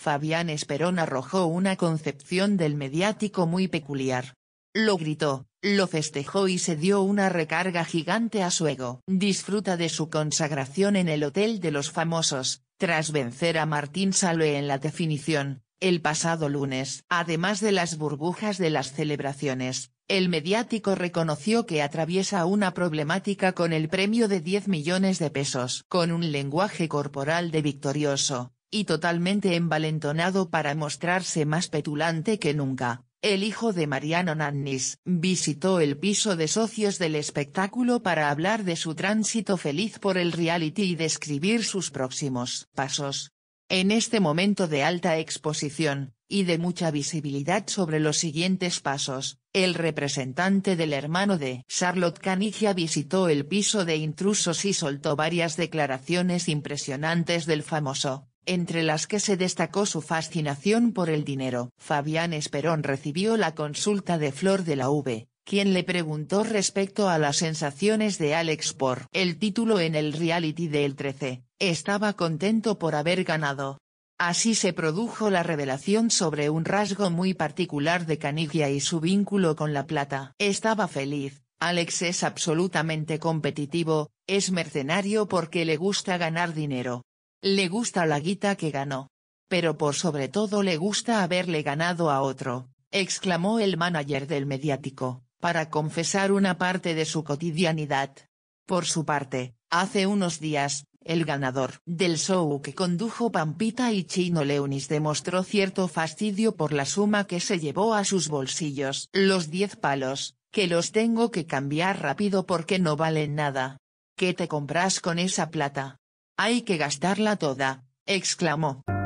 Fabián Esperón arrojó una concepción del mediático muy peculiar. Lo gritó, lo festejó y se dio una recarga gigante a su ego. Disfruta de su consagración en el Hotel de los Famosos, tras vencer a Martín Salve en la definición, el pasado lunes. Además de las burbujas de las celebraciones, el mediático reconoció que atraviesa una problemática con el premio de 10 millones de pesos. Con un lenguaje corporal de victorioso, y totalmente envalentonado para mostrarse más petulante que nunca, el hijo de Mariano Nannis visitó el piso de socios del espectáculo para hablar de su tránsito feliz por el reality y describir sus próximos pasos. En este momento de alta exposición, y de mucha visibilidad sobre los siguientes pasos, el representante del hermano de Charlotte Caniggia visitó el piso de intrusos y soltó varias declaraciones impresionantes del famoso, entre las que se destacó su fascinación por el dinero. Fabián Esperón recibió la consulta de Flor de la V, quien le preguntó respecto a las sensaciones de Alex por el título en el reality de El 13, estaba contento por haber ganado. Así se produjo la revelación sobre un rasgo muy particular de Caniggia y su vínculo con la plata. Estaba feliz, Alex es absolutamente competitivo, es mercenario porque le gusta ganar dinero. Le gusta la guita que ganó. Pero por sobre todo le gusta haberle ganado a otro, exclamó el manager del mediático, para confesar una parte de su cotidianidad. Por su parte, hace unos días, el ganador del show que condujo Pampita y Chino Leunis demostró cierto fastidio por la suma que se llevó a sus bolsillos. Los 10 palos, que los tengo que cambiar rápido porque no valen nada. ¿Qué te compras con esa plata? Hay que gastarla toda, exclamó.